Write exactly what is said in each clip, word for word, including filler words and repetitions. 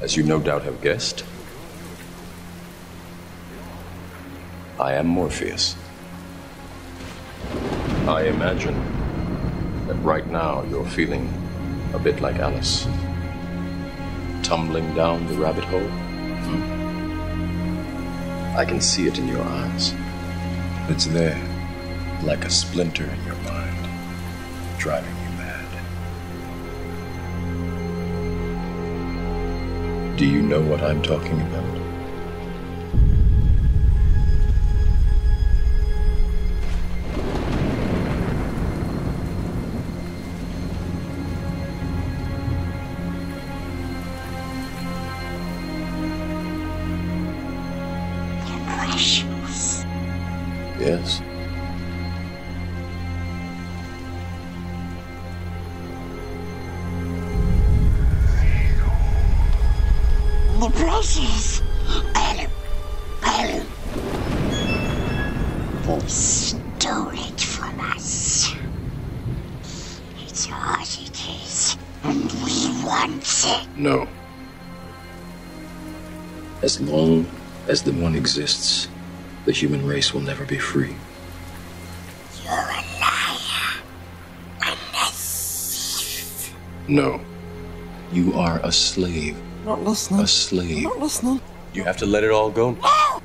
As you no doubt have guessed, I am Morpheus. I imagine that right now you're feeling a bit like Alice. Tumbling down the rabbit hole? Hmm? I can see it in your eyes. It's there, like a splinter in your mind, driving you mad. Do you know what I'm talking about? Yes. The precious. They stole it from us. It's ours it is, and we want it. No. As long as the One exists, the human race will never be free. You're a liar. And a thief. No. You are a slave. Not listening. A slave. Not listening. You have to let it all go. No!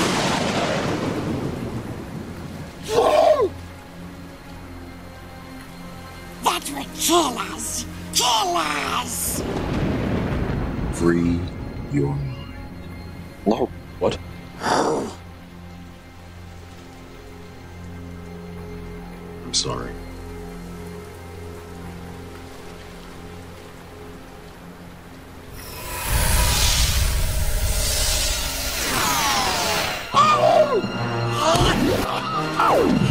That would kill us. Kill us! Free your mind. No. What? I'm sorry. Oh!